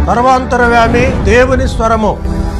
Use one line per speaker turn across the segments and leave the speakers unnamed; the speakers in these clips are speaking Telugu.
సర్వాంతరవ్యామి దేవుని స్వరము.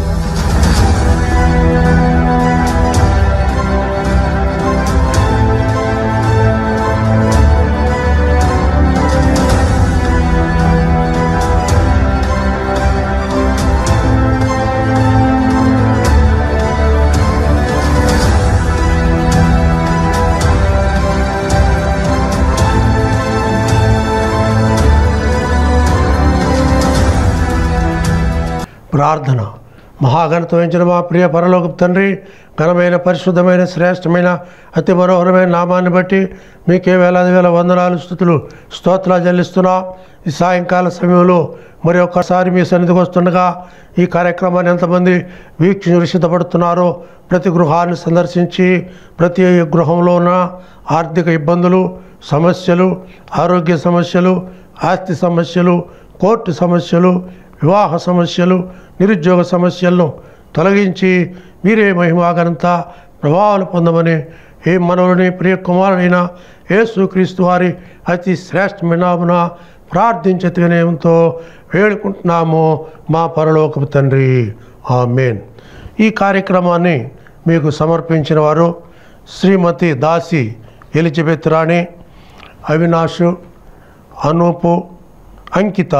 ప్రార్థన. మహాగణితమైన మా ప్రియ పరలోకపు తండ్రి, ఘనమైన పరిశుద్ధమైన శ్రేష్టమైన అతి మనోహరమైన నామాన్ని బట్టి మీకే వేలాది వేల వందనాలు స్తుతులు స్తోత్రాలు చెల్లిస్తున్నా. ఈ సాయంకాల సమయంలో మరి ఒక్కసారి మీ సన్నిధికి వస్తుండగా ఈ కార్యక్రమాన్ని ఎంతమంది వీక్షించి సిద్ధపడుతున్నారో ప్రతి గృహాన్ని సందర్శించి ప్రతి గృహంలో ఉన్న ఆర్థిక ఇబ్బందులు, సమస్యలు, ఆరోగ్య సమస్యలు, ఆస్తి సమస్యలు, కోర్టు సమస్యలు, వివాహ సమస్యలు, నిరుద్యోగ సమస్యలను తొలగించి మీరే మహిమాగనంత ప్రభావాలు పొందమని ఏ మనవుని ప్రియ కుమారుడైన యేసుక్రీస్తు వారి అతి శ్రేష్టమైన నామమున ప్రార్థించి వినయంతో వేడుకుంటున్నాము మా పరలోకపు తండ్రి. ఆమేన్. ఈ కార్యక్రమాన్ని మీకు సమర్పించిన వారు శ్రీమతి దాసి ఎలిజబెత్ రాణి, అవినాషు, అనూపు, అంకిత,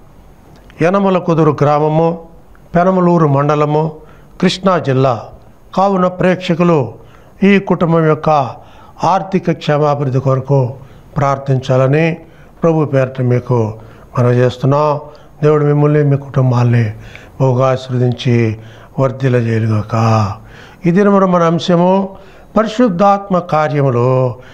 యనమల కుదురు గ్రామము, పెనమలూరు మండలము, కృష్ణా జిల్లా. కావున ప్రేక్షకులు ఈ కుటుంబం యొక్క ఆర్థిక క్షేమాభివృద్ధి కొరకు ప్రార్థించాలని ప్రభు పేరిట మీకు మనం చేస్తున్నాం. దేవుడు మిమ్మల్ని మీ కుటుంబాల్ని బహుగా ఆశీర్వదించి వర్ధిల్లజేయుగాక. ఈ దినమున మన అంశము పరిశుద్ధాత్మ కార్యములో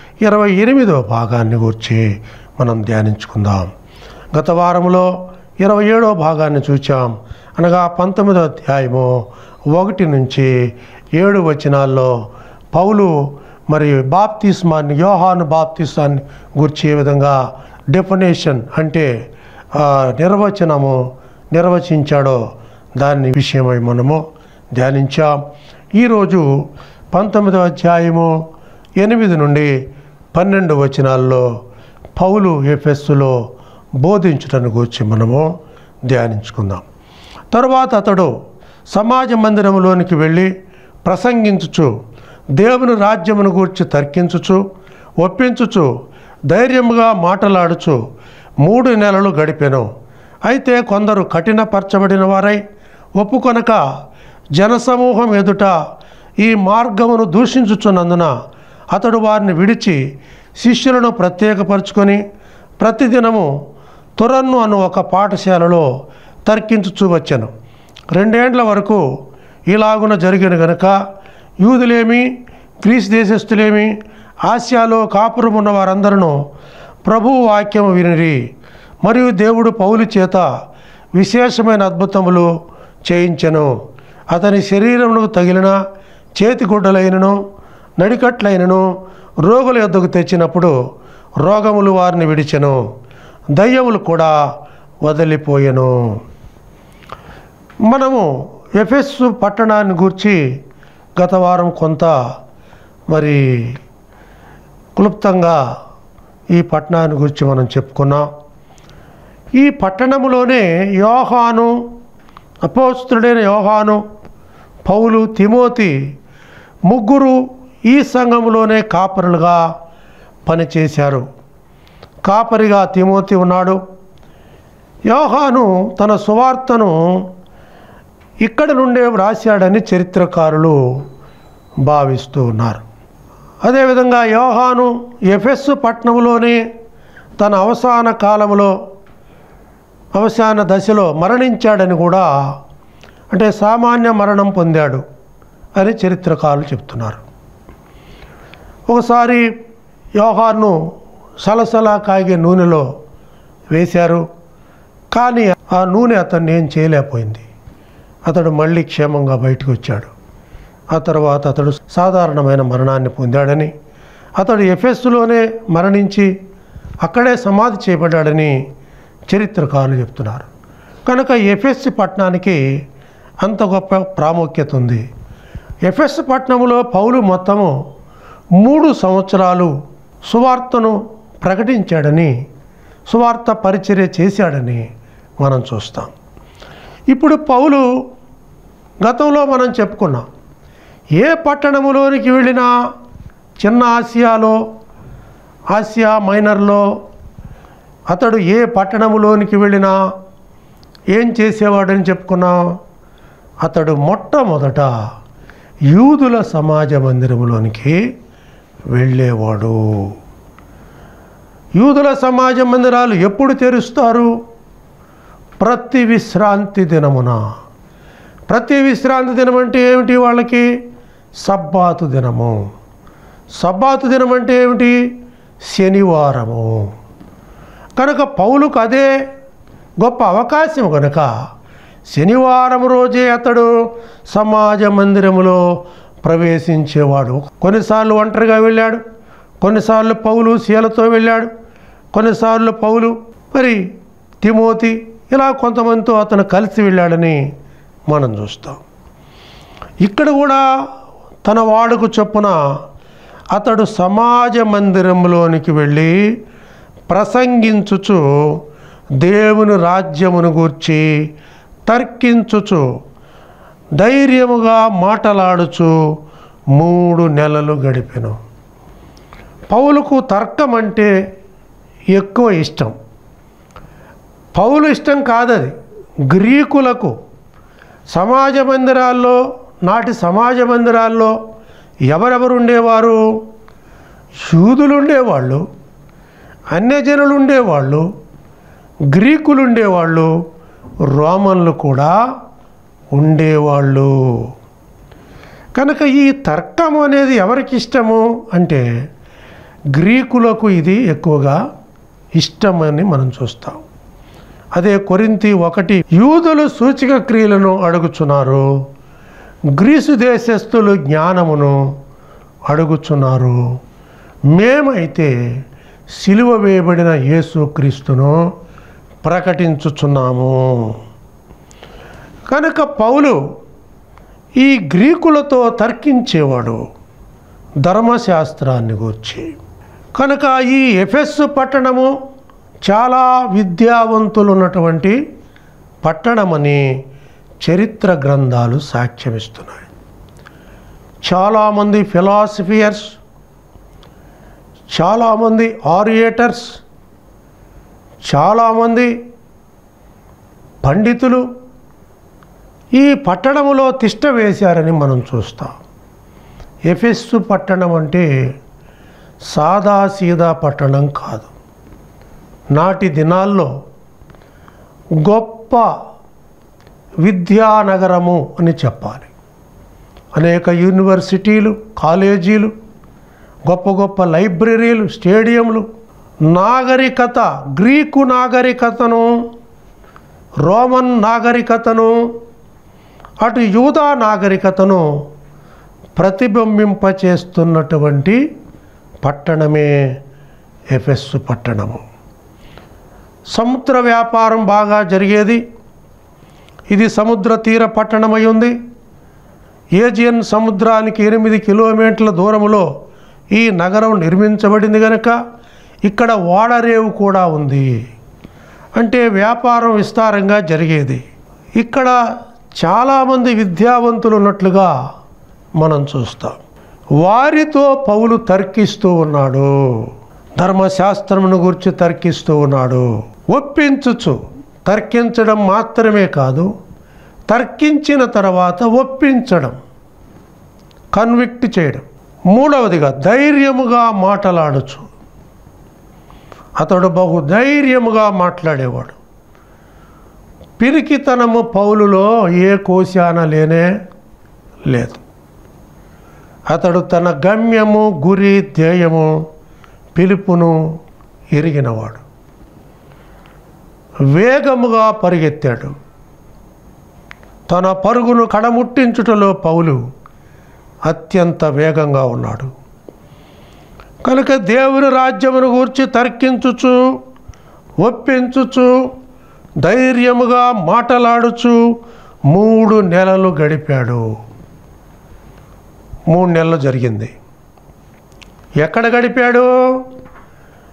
28వ భాగాన్ని గురించి మనం ధ్యానించుకుందాం. గత వారంలో 27వ భాగాన్ని చూచాం. అనగా 19వ అధ్యాయము 1 నుంచి 7 వచనాల్లో పౌలు మరి బాప్తిస్మాన్ని, యోహాను బాప్తిస్మాన్ని గురించి ఏ విధంగా డెఫినేషన్ అంటే నిర్వచించాడో దాని విషయమై మనము ధ్యానించాం. ఈరోజు 19వ అధ్యాయము 8 నుండి 12 వచనాల్లో పౌలు ఎఫెస్సులో బోధించటాన్ని గురించి మనము ధ్యానించుకుందాం. తరువాత అతడు సమాజ మందిరంలోనికి వెళ్ళి ప్రసంగించుచు దేవుని రాజ్యమును గూర్చి తర్కించుచు ఒప్పించుచు ధైర్యముగా మాటలాడుచు 3 నెలలు గడిపెను. అయితే కొందరు కఠినపరచబడిన వారై ఒప్పుకొనక జనసమూహం ఎదుట ఈ మార్గమును దూషించుచున్నందున అతడు వారిని విడిచి శిష్యులను ప్రత్యేకపరుచుకొని ప్రతిదినము తురన్ను అను ఒక పాఠశాలలో తర్కించుచూ వచ్చాను. 2 ఏండ్ల వరకు ఇలాగున జరిగిన గనుక యూదులేమి గ్రీస్ దేశస్థులేమి ఆసియాలో కాపురం ఉన్న వారందరూ ప్రభువు వాక్యము వినిరి. మరియు దేవుడు పౌలు చేత విశేషమైన అద్భుతములు చేయించెను. అతని శరీరమునకు తగిలిన చేతిగుడ్డలైనను నడికట్లైనను రోగుల యొద్దకు తెచ్చినప్పుడు రోగములు వారిని విడిచెను, దయ్యములు కూడా వదిలిపోయెను. మనము ఎఫెస్సు పట్టణాన్ని గూర్చి గత వారం కొంత మరి క్లుప్తంగా ఈ పట్టణాన్ని గురించి మనం చెప్పుకున్నాం. ఈ పట్టణంలోనే యోహాను, అపోస్తలుడైన యోహాను, పౌలు, తిమోతి ముగ్గురు ఈ సంఘములోనే కాపరులుగా పనిచేశారు. కాపరిగా తిమోతి ఉన్నాడు. యోహాను తన సువార్తను ఇక్కడ నుండే వ్రాశాడని చరిత్రకారులు భావిస్తూ ఉన్నారు. అదేవిధంగా యోహాను ఎఫెస్సు పట్టణంలోనే తన అవసాన కాలంలో అవసాన దశలో మరణించాడని కూడా, అంటే సామాన్య మరణం పొందాడు అని చరిత్రకారులు చెప్తున్నారు. ఒకసారి యోహాను సలసలా కాగే నూనెలో వేశారు, కానీ ఆ నూనె అతన్ని ఏం చేయలేకపోయింది. అతడు మళ్ళీ క్షేమంగా బయటకు వచ్చాడు. ఆ తర్వాత అతడు సాధారణమైన మరణాన్ని పొందాడని, అతడు ఎఫెస్సులోనే మరణించి అక్కడే సమాధి చేయబడ్డాడని చరిత్రకారులు చెప్తున్నారు. కనుక ఎఫెస్సు పట్టణానికి అంత గొప్ప ప్రాముఖ్యత ఉంది. ఎఫెస్సు పట్టణంలో పౌలు మొత్తము 3 సంవత్సరాలు సువార్తను ప్రకటించాడని, సువార్త పరిచర్య చేశాడని మనం చూస్తాం. ఇప్పుడు పౌలు గతంలో మనం చెప్పుకున్నాం, ఏ పట్టణములోనికి వెళ్ళినా, చిన్న ఆసియా మైనర్లో అతడు ఏ పట్టణములోనికి వెళ్ళినా ఏం చేసేవాడని చెప్పుకున్నాం. అతడు మొట్టమొదట యూదుల సమాజ మందిరంలోనికి వెళ్ళేవాడు. యూదుల సమాజ మందిరాలు ఎప్పుడు తెరుస్తారు? ప్రతి విశ్రాంతి దినమున. ప్రతి విశ్రాంతి దినం అంటే ఏమిటి? వాళ్ళకి సబ్బాతు దినము. సబ్బాతు దినం అంటే ఏమిటి? శనివారము. కనుక పౌలుకు అదే గొప్ప అవకాశం కనుక శనివారం రోజే అతడు సమాజ మందిరములో ప్రవేశించేవాడు. కొన్నిసార్లు ఒంటరిగా వెళ్ళాడు, కొన్నిసార్లు పౌలు శీలతో వెళ్ళాడు, కొన్నిసార్లు పౌలు మరి తిమోతి ఇలా కొంతమందితో అతను కలిసి వెళ్ళాడని మనం చూస్తాం. ఇక్కడ కూడా తన వాడుకు చొప్పున అతడు సమాజ మందిరంలోనికి వెళ్ళి ప్రసంగించుచు దేవుని రాజ్యమును గూర్చి తర్కించుచు ధైర్యముగా మాటలాడుచు 3 నెలలు గడిపెను. పౌలుకు తర్కం అంటే ఎక్కువ ఇష్టం. పౌలు ఇష్టం కాదది, గ్రీకులకు సమాజ మందిరాల్లో, నాటి సమాజ మందిరాల్లో ఎవరెవరు ఉండేవారు? యూదులు ఉండేవాళ్ళు, అన్యజనులు ఉండేవాళ్ళు, గ్రీకులు ఉండేవాళ్ళు, రోమన్లు కూడా ఉండేవాళ్ళు. కనుక ఈ తర్కం అనేది ఎవరికి ఇష్టము అంటే గ్రీకులకు ఇది ఎక్కువగా ఇష్టమని మనం చూస్తాం. అదే కొరింథీ 1, యూదులు సూచక క్రియలను అడుగుచున్నారు, గ్రీసు దేశస్థులు జ్ఞానమును అడుగుచున్నారు, మేమైతే సిలువ వేయబడిన యేసుక్రీస్తును ప్రకటించుచున్నాము. కనుక పౌలు ఈ గ్రీకులతో తర్కించేవాడు ధర్మశాస్త్రాన్ని గూర్చి. కనుక ఈ ఎఫెస్సు పట్టణము చాలా విద్యావంతులు ఉన్నటువంటి పట్టణమని చరిత్ర గ్రంథాలు సాక్ష్యమిస్తున్నాయి. చాలామంది ఫిలాసఫియర్స్, చాలామంది ఆరియేటర్స్, చాలామంది పండితులు ఈ పట్టణములో తిష్ట వేశారని మనం చూస్తాం. ఎఫెస్సు పట్టణం అంటే సాదాసీదా పట్టణం కాదు. నాటి దినాల్లో గొప్ప విద్యానగరము అని చెప్పాలి. అనేక యూనివర్సిటీలు, కాలేజీలు, గొప్ప గొప్ప లైబ్రరీలు, స్టేడియంలు, నాగరికత, గ్రీకు నాగరికతను, రోమన్ నాగరికతను, అటు యూదా నాగరికతను ప్రతిబింబింపచేస్తున్నటువంటి పట్టణమే ఎఫెస్సు పట్టణము. సముద్ర వ్యాపారం బాగా జరిగేది. ఇది సముద్ర తీర పట్టణమై ఉంది. ఏజియన్ సముద్రానికి 8 కిలోమీటర్ల దూరంలో ఈ నగరం నిర్మించబడింది కనుక ఇక్కడ ఓడరేవు కూడా ఉంది. అంటే వ్యాపారం విస్తారంగా జరిగేది. ఇక్కడ చాలామంది విద్యావంతులు ఉన్నట్లుగా మనం చూస్తాం. వారితో పౌలు తర్కిస్తూ ఉన్నాడు, ధర్మశాస్త్రమును గురించి తర్కిస్తూ ఉన్నాడు. ఒప్పించుచు, తర్కించడం మాత్రమే కాదు, తర్కించిన తర్వాత ఒప్పించడం, కన్విక్ట్ చేయడం. మూడవదిగా ధైర్యముగా మాటలాడచ్చు. అతడు బహు ధైర్యముగా మాట్లాడేవాడు. పిరికితనము పౌలులో ఏ కోశాన లేనే లేదు. అతడు తన గమ్యము, గురి, ధ్యేయము, పిలుపును ఎరిగినవాడు. వేగముగా పరిగెత్తాడు. తన పరుగును కడముట్టించుటలో పౌలు అత్యంత వేగంగా ఉన్నాడు. కనుక దేవుని రాజ్యమును గూర్చి తర్కించుచు, ఒప్పించుచు, ధైర్యముగా మాటలాడుచు 3 నెలలు గడిపాడు. 3 నెలలు జరిగింది. ఎక్కడ గడిపాడు?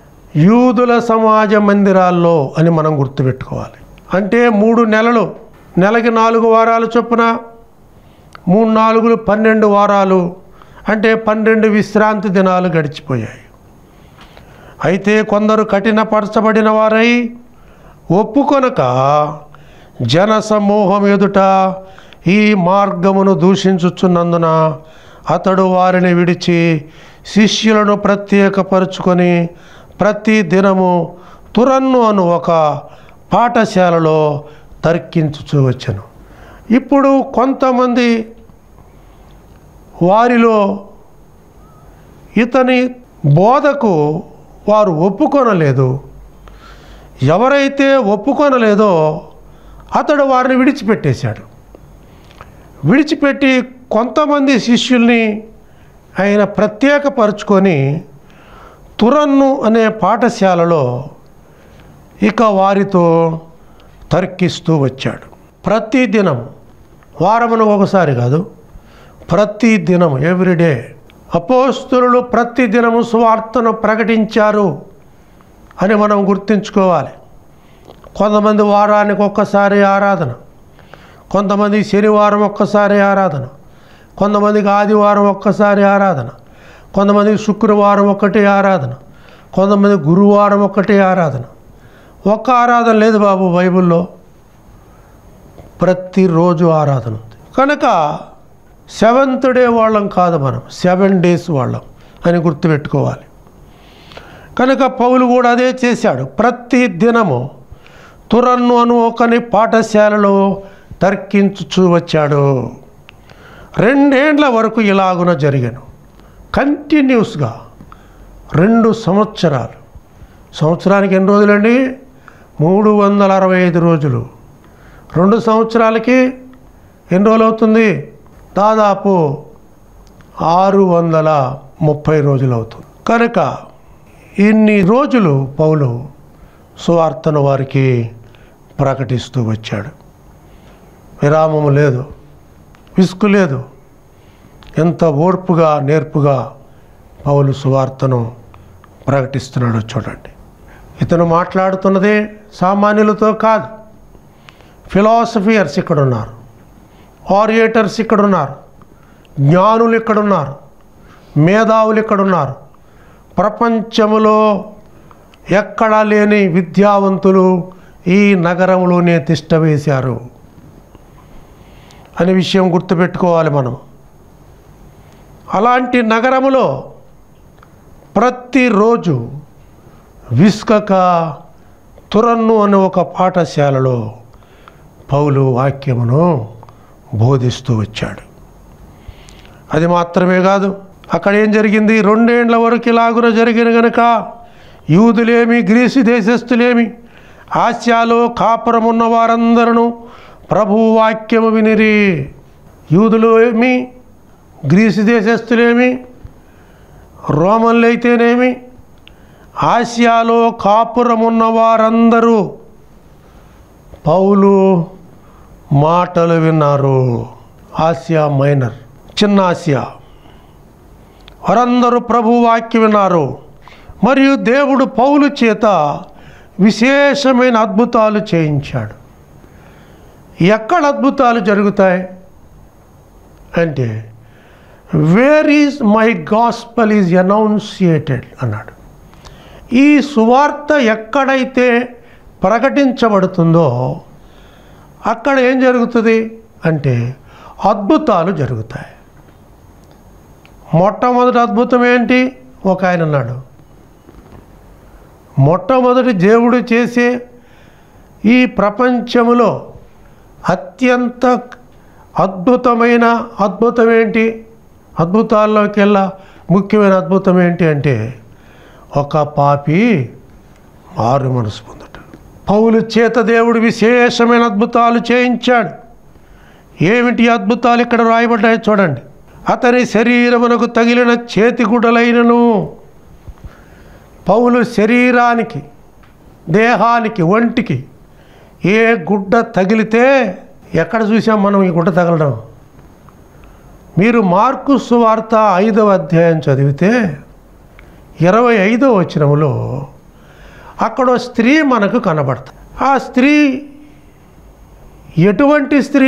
యూదుల సమాజ మందిరాల్లో అని మనం గుర్తుపెట్టుకోవాలి. అంటే 3 నెలలు నెలకి 4 వారాలు చొప్పున 3 4 12 వారాలు, అంటే 12 విశ్రాంతి దినాలు గడిచిపోయాయి. అయితే కొందరు కఠినపరచబడిన వారై ఒప్పుకొనక జన సమూహం ఎదుట ఈ మార్గమును దూషించుచున్నందున అతడు వారిని విడిచి శిష్యులను ప్రత్యేకపరుచుకొని ప్రతి దినము తురన్ను అను ఒక పాఠశాలలో తర్కించుచూ వచ్చెను. ఇప్పుడు కొంతమంది వారిలో ఇతని బోధకు వారు ఒప్పుకొనలేదు. ఎవరైతే ఒప్పుకొనలేదో అతడు వారిని విడిచిపెట్టేశాడు. విడిచిపెట్టి కొంతమంది శిష్యుల్ని ఆయన ప్రత్యేకపరుచుకొని తురన్ను అనే పాఠశాలలో ఇక వారితో తర్కిస్తూ వచ్చాడు. ప్రతిదినం, వారమునకు ఒకసారి కాదు, ప్రతిదినం, ఎవ్రీడే అపోస్తలులు ప్రతిదినము సువార్తను ప్రకటించారు అని మనం గుర్తుంచుకోవాలి. కొంతమంది వారానికి ఒక్కసారి ఆరాధన, కొంతమంది శనివారం ఒక్కసారి ఆరాధన, కొంతమందికి ఆదివారం ఒక్కసారి ఆరాధన, కొంతమందికి శుక్రవారం ఒక్కటే ఆరాధన, కొంతమంది గురువారం ఒక్కటే ఆరాధన. ఒక్క ఆరాధన లేదు బాబు బైబిల్లో, ప్రతిరోజు ఆరాధన ఉంది. కనుక 7th డే వాళ్ళం కాదు, మనం 7 days వాళ్ళం అని గుర్తుపెట్టుకోవాలి. కనుక పౌలు కూడా అదే చేశాడు. ప్రతి దినము తురన్ను అను ఒకని పాఠశాలలో తర్కించుచూ వచ్చాడు. 2 ఏండ్ల వరకు ఇలాగున జరిగాను. కంటిన్యూస్గా 2 సంవత్సరాలు. సంవత్సరానికి ఎన్ని రోజులండి? 365 రోజులు. 2 సంవత్సరాలకి ఎన్ని రోజులు అవుతుంది? దాదాపు 630 రోజులు అవుతుంది. కనుక ఇన్ని రోజులు పౌలు సువార్తను వారికి ప్రకటిస్తూ వచ్చాడు. విరామము లేదు, విసుగు లేదు. ఎంత ఓర్పుగా నేర్పుగా పౌలు సువార్తను ప్రకటిస్తున్నాడో చూడండి. ఇతను మాట్లాడుతున్నదే సామాన్యులతో కాదు. ఫిలాసఫియర్స్ ఇక్కడున్నారు, ఆరియేటర్స్ ఇక్కడున్నారు, జ్ఞానులు ఇక్కడున్నారు, మేధావులు ఇక్కడున్నారు. ప్రపంచములో ఎక్కడా లేని విద్యావంతులు ఈ నగరంలోనే తిష్ట వేశారు అనే విషయం గుర్తుపెట్టుకోవాలి మనం. అలాంటి నగరములో ప్రతిరోజు విసుకక తురన్ను అనే ఒక పాఠశాలలో పౌలు వాక్యమును బోధిస్తూ వచ్చాడు. అది మాత్రమే కాదు, అక్కడ ఏం జరిగింది? 2 ఏండ్ల వరకు ఇలాగున జరిగిన గనుక యూదులేమి గ్రీసు దేశస్థులేమి ఆసియాలో కాపురమున్న వారందరూ ప్రభు వాక్యము వినిరి. యూదులు ఏమి, గ్రీసు దేశస్థులేమి, రోమన్లు అయితేనేమి, ఆసియాలో కాపురమున్న వారందరూ పౌలు మాటలు విన్నారు. ఆసియా మైనర్, చిన్న ఆసియా, వారందరూ ప్రభు వాక్యం విన్నారు. మరియు దేవుడు పౌలు చేత విశేషమైన అద్భుతాలు చేయించాడు. ఎక్కడ అద్భుతాలు జరుగుతాయి అంటే, where is my gospel is annunciated అన్నాడు. ఈ సువార్త ఎక్కడైతే ప్రకటించబడుతుందో అక్కడ ఏం జరుగుతుంది అంటే అద్భుతాలు జరుగుతాయి. మొట్టమొదటి అద్భుతం ఏంటి? ఒక ఆయన అన్నాడు, మొట్టమొదటి దేవుడు చేసే ఈ ప్రపంచములో అత్యంత అద్భుతమైన అద్భుతం ఏంటి? అద్భుతాల్లోకెల్లా ముఖ్యమైన అద్భుతం ఏంటి అంటే, ఒక పాపి మారు మనసు పొందుట. పౌలు చేత దేవుడు విశేషమైన అద్భుతాలు చేయించాడు. ఏమిటి అద్భుతాలు ఇక్కడ రాయబడ్డాయి చూడండి. అతని శరీరమునకు తగిలిన చేతిగుడ్డలైనను, పౌలు శరీరానికి, దేహానికి, ఒంటికి ఏ గుడ్డ తగిలితే, ఎక్కడ చూసాం మనం ఈ గుడ్డ తగలడం? మీరు మార్కు సువార్త 5వ అధ్యాయం చదివితే 25వ వచనములో అక్కడ స్త్రీ మనకు కనబడుతుంది. ఆ స్త్రీ ఎటువంటి స్త్రీ?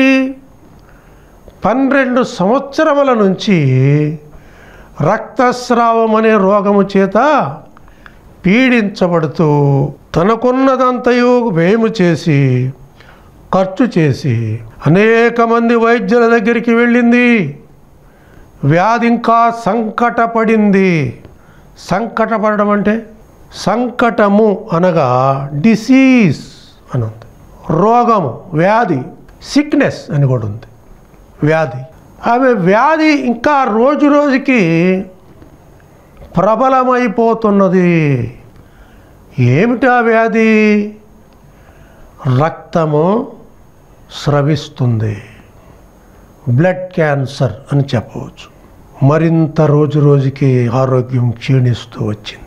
12 సంవత్సరముల నుంచి రక్తస్రావం అనే రోగము చేత పీడించబడుతూ తనకున్నదంతయు వ్యయము చేసి ఖర్చు చేసి అనేక మంది వైద్యుల దగ్గరికి వెళ్ళింది. వ్యాధి ఇంకా సంకటపడింది. సంకటపడడం అంటే సంకటము అనగా డిసీజ్ అని ఉంది, రోగము, వ్యాధి, సిక్నెస్ అని కూడా ఉంది, వ్యాధి. ఆమె వ్యాధి ఇంకా రోజు రోజుకి ప్రబలమైపోతున్నది. ఏమిటి ఆ వ్యాధి? రక్తము స్రవిస్తుంది, బ్లడ్ క్యాన్సర్ అని చెప్పవచ్చు. మరింత రోజు రోజుకి ఆరోగ్యం క్షీణిస్తూ వచ్చింది.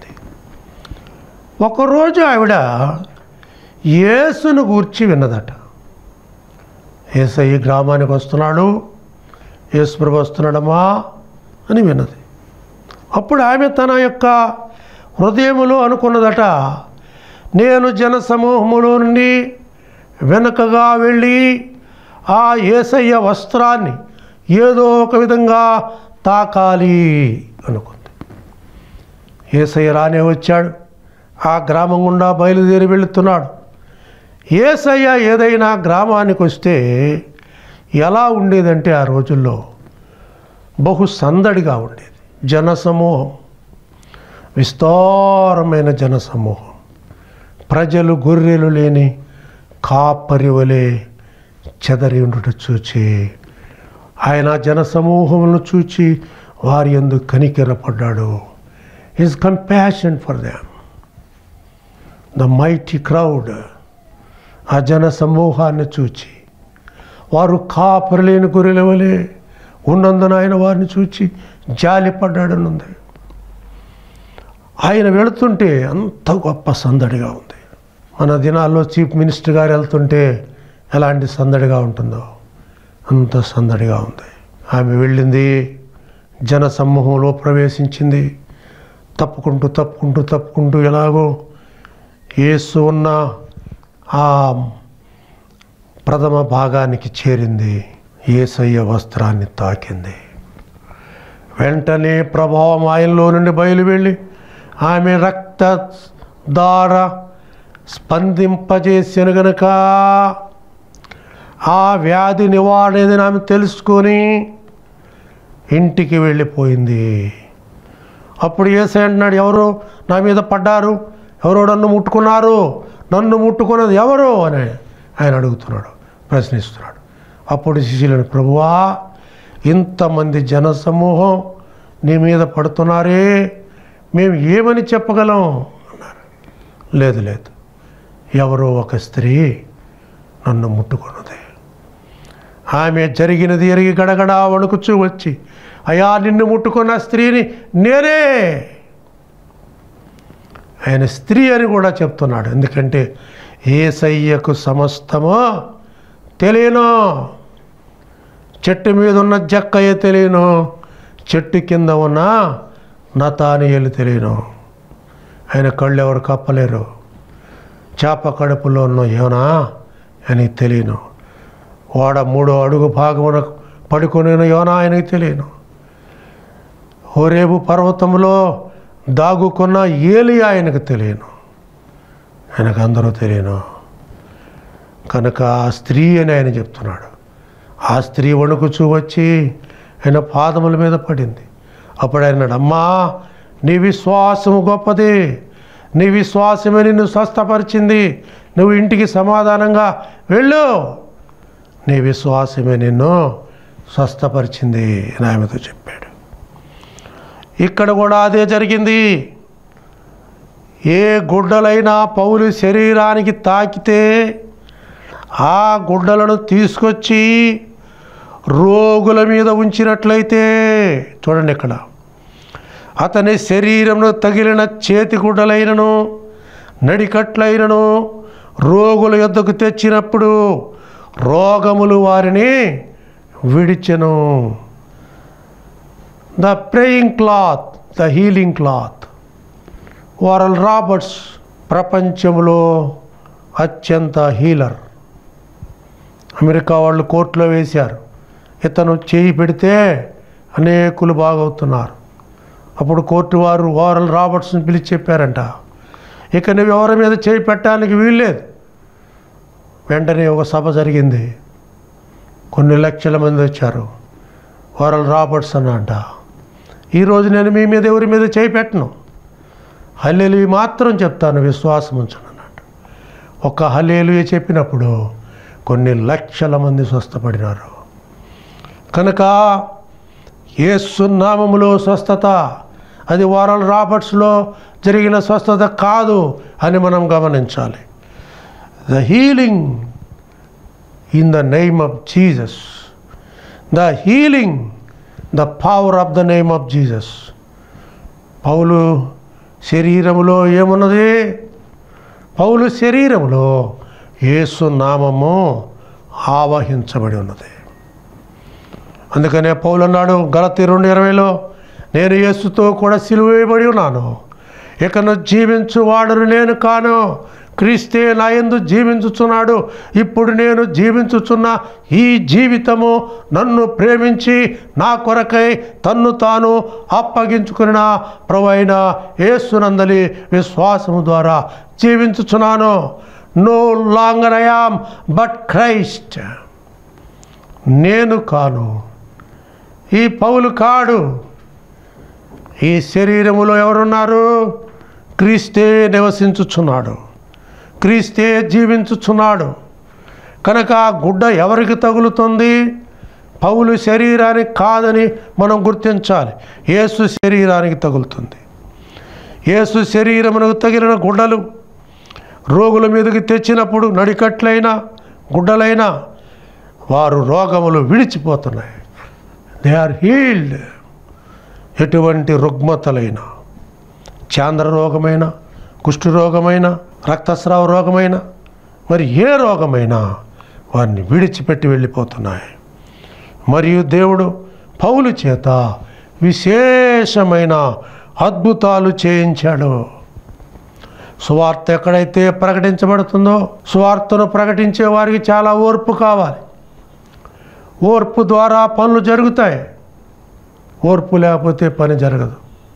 ఒకరోజు ఆవిడ యేసును గూర్చి విన్నదట. యేసయ్య గ్రామానికి వస్తున్నాడు, యేసు ప్రభు వస్తున్నాడమ్మా అని విన్నది. అప్పుడు ఆమె తన యొక్క హృదయములో అనుకున్నదట, నేను జనసమూహములో నుండి వెనుకగా వెళ్ళి ఆ యేసయ్య వస్త్రాన్ని ఏదో ఒక విధంగా తాకాలి అనుకుంది. యేసయ్య రానే వచ్చాడు. ఆ గ్రామం గుండా బయలుదేరి వెళుతున్నాడు. యేసయ్య ఏదైనా గ్రామానికి వస్తే ఎలా ఉండేదంటే ఆ రోజుల్లో బహు సందడిగా ఉండేది. జనసమూహం, విస్తారమైన జనసమూహం. ప్రజలు గొర్రెలు లేని కాపరి వలె చెదరి ఉండుట చూచి ఆయన జనసమూహములను చూచి వారి యందు కనికరపడ్డాడు. His compassion for them, the mighty crowd. ఆ జన సమూహాన్ని చూచి వారు కాపరి లేని గొర్రెల వలె ఉన్నందున ఆయన వారిని చూచి జాలిపడ్డాడనుంది. ఆయన వెళుతుంటే అంత గొప్ప సందడిగా ఉంది. మన దినాల్లో చీఫ్ మినిస్టర్ గారు వెళ్తుంటే ఎలాంటి సందడిగా ఉంటుందో అంత సందడిగా ఉంది. ఆమె వెళ్ళింది, జన సమూహంలో ప్రవేశించింది. తప్పుకుంటూ తప్పుకుంటూ తప్పుకుంటూ ఎలాగో యేసు ఉన్న ఆ ప్రథమ భాగానికి చేరింది. యేసయ్య వస్త్రాన్ని తాకింది. వెంటనే ప్రభావం ఆయనలో నుండి బయలు వెళ్ళి ఆమె రక్తధార స్పందింపజేసిన గనుక ఆ వ్యాధి నివారణేదని ఆమె తెలుసుకొని ఇంటికి వెళ్ళిపోయింది. అప్పుడు యేసయ్య అంటున్నాడు, ఎవరు నా మీద పడ్డారు, ఎవరో నన్ను ముట్టుకున్నారు, నన్ను ముట్టుకున్నది ఎవరు అని ఆయన అడుగుతున్నాడు, ప్రశ్నిస్తున్నాడు. అప్పుడు శిష్యులను, ప్రభువా ఇంతమంది జనసమూహం నీ మీద పడుతున్నారే, మేము ఏమని చెప్పగలం అన్నారు. లేదు లేదు, ఎవరో ఒక స్త్రీ నన్ను ముట్టుకున్నది. ఆమె జరిగినది ఎరిగి గడగడా వణుకుచూ వచ్చి, అయ్యా నిన్ను ముట్టుకున్న స్త్రీని నేనే. ఆయన స్త్రీ అని కూడా చెప్తున్నాడు, ఎందుకంటే యేసయ్యకు సమస్తము తెలియను. చెట్టు మీద ఉన్న జక్కయ్య తెలియను, చెట్టు కింద ఉన్న నతానియేలు తెలియను. ఆయన కళ్ళు ఎవరు కప్పలేరు. చేప కడుపులో ఉన్న యోనా అని తెలియను. వాడ 3వ అడుగు భాగమున పడుకొని యోనా ఆయనకి తెలియను. హోరేబు పర్వతంలో దాగుకున్న ఏలియా ఆయనకు తెలియను. ఆయనకు అందరూ తెలియను. కనుక ఆ స్త్రీ అని ఆయన చెప్తున్నాడు. ఆ స్త్రీ వణుకుచూ వచ్చి ఆయన పాదముల మీద పడింది. అప్పుడు ఆయన అన్నాడు, అమ్మా నీ విశ్వాసము గొప్పది, నీ విశ్వాసమే నిన్ను స్వస్థపరిచింది, నువ్వు ఇంటికి సమాధానంగా వెళ్ళు, నీ విశ్వాసమే నిన్ను స్వస్థపరిచింది అని ఆమెతో చెప్పాడు. ఇక్కడ కూడా అదే జరిగింది. ఏ గుడ్డలైనా పౌలు శరీరానికి తాకితే ఆ గుడ్డలను తీసుకొచ్చి రోగుల మీద ఉంచినట్లయితే, చూడండి ఇక్కడ, అతని శరీరంలో తగిలిన చేతి గుడ్డలైనను నడికట్లైనను రోగుల యొద్దకు తెచ్చినప్పుడు రోగములు వారిని విడిచెను. The praying cloth, the healing cloth. Oral Roberts ప్రపంచంలో అత్యంత హీలర్. అమెరికా వాళ్ళు కోర్టులో వేశారు. ఇతను చేయి పెడితే అనేకులు బాగవుతున్నారు. అప్పుడు కోర్టు వారు ఓరల్ రాబర్ట్స్ని పిలిచి చెప్పారంట, ఇక నువ్వు ఎవరి మీద చేయి పెట్టడానికి వీల్లేదు. వెంటనే ఒక సభ జరిగింది. కొన్ని లక్షల మంది వచ్చారు. ఓరల్ రాబర్ట్స్ అన్నంట, ఈరోజు నేను మీ మీద ఎవరి మీద చేయి పెట్టను, హల్లెలూయా మాత్రం చెప్తాను, విశ్వాసం ఉంచను అన్నట్టు. ఒక హల్లెలూయా చెప్పినప్పుడు కొన్ని లక్షల మంది స్వస్థపడినారు. కనుక యేసు నామములో స్వస్థత, అది ఓరల్ రాబర్ట్స్లో జరిగిన స్వస్థత కాదు అని మనం గమనించాలి. The healing in the name of Jesus, the healing, the power of the name of Jesus. పౌలు శరీరములో ఏమున్నది? పౌలు శరీరములో యేసు నామము ఆవహించబడి ఉన్నది. అందుకనే పౌలు అన్నాడు గలతీ 2:20, నేను యేసుతో కూడా సిలువ వేయబడి ఉన్నాను, ఇకను జీవించువాడును నేను కాను, క్రీస్తే నా యందు జీవించుచున్నాడు. ఇప్పుడు నేను జీవించుచున్న ఈ జీవితము నన్ను ప్రేమించి నా కొరకై తన్ను తాను అప్పగించుకున్న ప్రభువైన యేసునందలి విశ్వాసము ద్వారా జీవించుచున్నాను. No longer I am but Christ. నేను కాను, ఈ పౌలు కాడు. ఈ శరీరములో ఎవరున్నారు? క్రీస్తే నివసించుచున్నాడు, క్రీస్తే జీవించుచున్నాడు. కనుక ఆ గుడ్డ ఎవరికి తగులుతుంది? పౌలు శరీరానికి కాదని మనం గుర్తించాలి. యేసు శరీరానికి తగులుతుంది. యేసు శరీరమునకు తగిలిన గుడ్డలు రోగుల మీదకి తెచ్చినప్పుడు నడికట్లైనా గుడ్డలైనా వారు రోగములు విడిచిపోతున్నాయి. They are healed. ఎటువంటి రుగ్మతలైన, చాంద్ర రోగమైన, కుష్ఠరోగమైన, రక్తస్రావ రోగమైన, మరి ఏ రోగమైనా వారిని విడిచిపెట్టి వెళ్ళిపోతున్నాయి. మరియు దేవుడు పౌలు చేత విశేషమైన అద్భుతాలు చేయించాడు. సువార్త ఎక్కడైతే ప్రకటించబడుతుందో, సువార్తను ప్రకటించే వారికి చాలా ఓర్పు కావాలి. ఓర్పు ద్వారా పనులు జరుగుతాయి. ఓర్పు లేకపోతే పని జరగదు.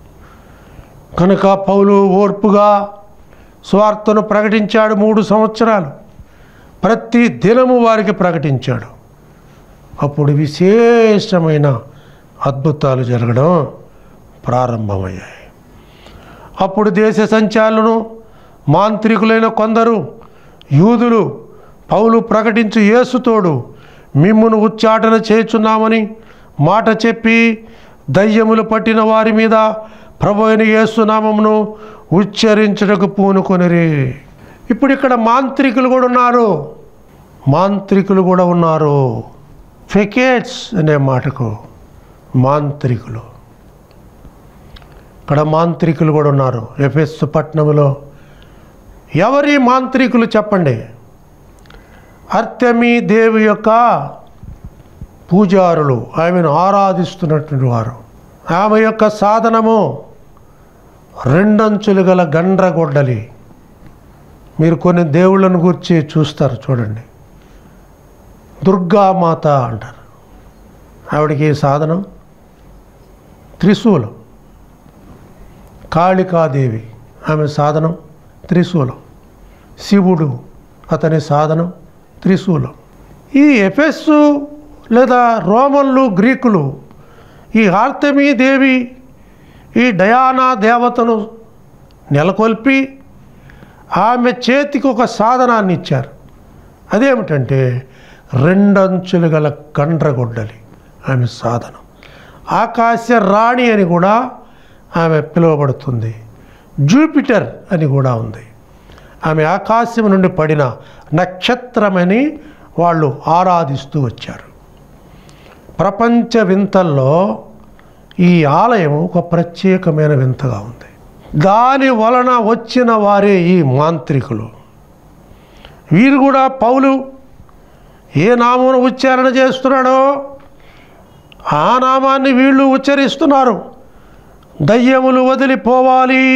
కనుక పౌలు ఓర్పుగా సువార్తను ప్రకటించాడు. 3 సంవత్సరాలు ప్రతి దినము వారికి ప్రకటించాడు. అప్పుడు విశేషమైన అద్భుతాలు జరగడం ప్రారంభమయ్యాయి. అప్పుడు దేశ సంచారులను, మాంత్రికులైన కొందరు యూదులు పౌలు ప్రకటించు యేసుతోడు మిమ్మును ఉచ్చాటన చేయుచున్నామని మాట చెప్పి దయ్యములు పట్టిన వారి మీద ప్రభువైన యేసు నామమును ఉచ్చరించుటకు పూనుకొనిరి. ఇప్పుడు ఇక్కడ మాంత్రికులు కూడా ఉన్నారు. మాంత్రికులు కూడా ఉన్నారు. ఫెకేట్స్ అనే మాటకు మాంత్రికులు. ఇక్కడ మాంత్రికులు కూడా ఉన్నారు. ఎఫెసు పట్టణంలో ఎవరి మాంత్రికులు చెప్పండి? అర్తెమీ దేవి యొక్క పూజారులు, ఆమెను ఆరాధిస్తున్నటువంటి వారు. ఆమె యొక్క సాధనము 2 అంచులు గల గండ్రగొడ్డలి. మీరు కొన్ని దేవుళ్ళను గురించి చూస్తారు చూడండి. దుర్గామాత అంటారు. ఆవిడకి సాధనం త్రిశూలం. కాళికాదేవి, ఆమె సాధనం త్రిశూలం. శివుడు, అతని సాధనం త్రిశూలం. ఈ ఎఫెస్సు లేదా రోమన్లు, గ్రీకులు ఈ ఆర్తెమీ దేవి, ఈ డయానా దేవతను నెలకొల్పి ఆమె చేతికి ఒక సాధనాన్ని ఇచ్చారు. అదేమిటంటే 2 అంచులు గల గండ్రగొడ్డలి ఆమె సాధనం. ఆకాశ రాణి అని కూడా ఆమె పిలువబడుతుంది. జూపిటర్ అని కూడా ఉంది. ఆమె ఆకాశం నుండి పడిన నక్షత్రమని వాళ్ళు ఆరాధిస్తూ వచ్చారు. ప్రపంచ వింతల్లో ఈ ఆలయం ఒక ప్రత్యేకమైన వింతగా ఉంది. దాని వలన వచ్చిన వారే ఈ మాంత్రికులు. వీరు కూడా పౌలు ఏ నామమును ఉచ్చారణ చేస్తున్నాడో ఆ నామాన్ని వీళ్ళు ఉచ్చరిస్తున్నారు. దయ్యములు వదిలిపోవాలి,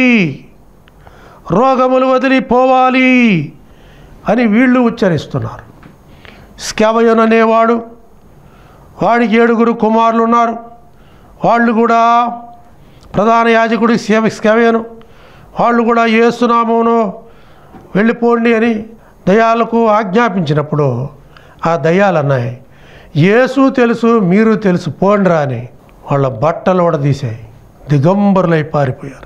రోగములు వదిలిపోవాలి అని వీళ్ళు ఉచ్చరిస్తున్నారు. స్కెవయోను అనేవాడు, వాడికి 7 కుమారులు ఉన్నారు. వాళ్ళు కూడా ప్రధాన యాజకుడి స్కెవయోను, వాళ్ళు కూడా యేసు నామమున వెళ్ళిపోండి అని దయ్యాలకు ఆజ్ఞాపించినప్పుడు ఆ దయ్యాలు అన్నాయి, యేసు తెలుసు, మీరు తెలుసు, పోండ్రా అని వాళ్ళ బట్టలు తీసాయి, దిగంబరులై పారిపోయారు.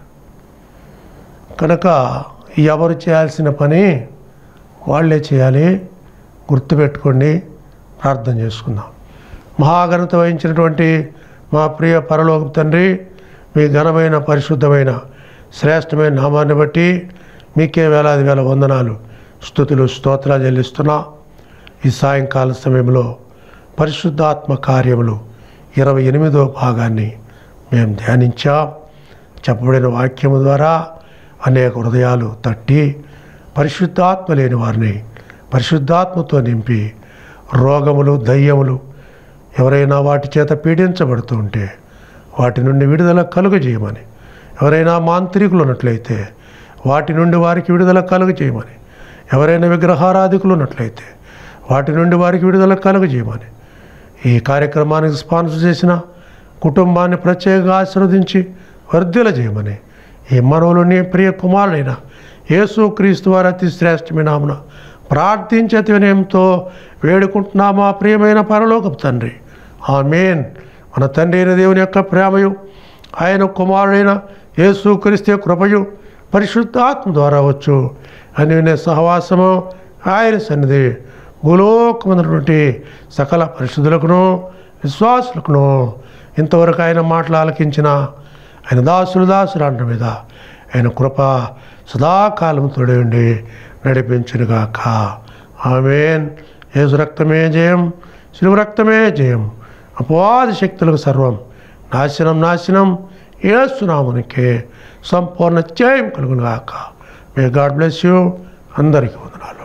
కనుక ఎవరు చేయాల్సిన పని వాళ్ళే చేయాలి. గుర్తుపెట్టుకోండి, ప్రార్థన చేసుకుందాం. మహాఘనత వహించినటువంటి మా ప్రియ పరలోక తండ్రి, మీ ఘనమైన పరిశుద్ధమైన శ్రేష్టమైన నామాన్ని బట్టి మీకే వేలాది వేల వందనాలు, స్తుతులు, స్తోత్రాలు చెల్లిస్తున్నా. ఈ సాయంకాల సమయంలో పరిశుద్ధాత్మ కార్యములు 28వ భాగాన్ని మేము ధ్యానించాం. చెప్పబడిన వాక్యము ద్వారా అనేక హృదయాలు తట్టి పరిశుద్ధాత్మ లేని వారిని పరిశుద్ధాత్మతో నింపి రోగములు, దయ్యములు ఎవరైనా వాటి చేత పీడించబడుతూ ఉంటే వాటి నుండి విడుదల కలుగజేయమని, ఎవరైనా మాంత్రికులు ఉన్నట్లయితే వాటి నుండి వారికి విడుదల కలుగజేయమని, ఎవరైనా విగ్రహారాధికులు ఉన్నట్లయితే వాటి నుండి వారికి విడుదల కలుగజేయమని, ఈ కార్యక్రమానికి స్పాన్సర్ చేసిన కుటుంబాన్ని ప్రత్యేకంగా ఆశీర్వదించి వర్ధిల్ల చేయమని ఈ మనవులోని ప్రియ కుమారుడైన యేసుక్రీస్తు వారి అతి శ్రేష్టమైన నామమున ప్రార్థించి అతి వినయంతో వేడుకుంటున్నామా ప్రియమైన పరలోకపు తండ్రి, ఆమేన్. మన తండ్రి అయిన దేవుని యొక్క ప్రేమయు, ఆయన కుమారుడైన యేసుక్రీస్తు కృపయు, పరిశుద్ధాత్మ ద్వారా వచ్చు అన్యోన్య సహవాసము, ఆయన సన్నిధి భూలోకమైనటువంటి సకల పరిశుద్ధులకును విశ్వాసులకును ఇంతవరకు ఆయన మాటలు ఆలకించిన ఆయన దాసురాండ్ర మీద ఆయన కృప సదాకాలం తోడేండి నడిపించునుగాక. ఆమేన్. యేసు రక్తమే జయం, శిలువ రక్తమే జయం. అపవాది శక్తులకు సర్వం నాశనం. యేసు నామమునకే సంపూర్ణ జయం కలుగునుగాక. May God bless you. అందరికీ వందనాలు.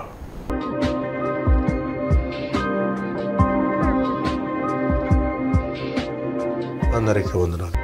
అందరికీ వందనాలు.